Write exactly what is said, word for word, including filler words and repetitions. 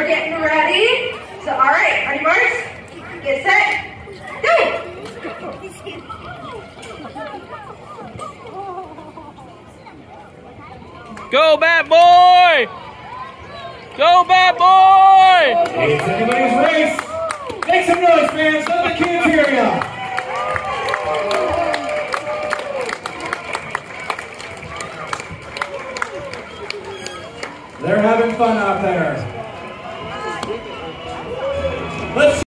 getting ready. So, all right, ready, Mars? Get set, go! Go, Bat Boy! Go, Bat Boy! It's anybody's race. Make some noise, fans. Let the kids hear ya. They're having fun out there. Let's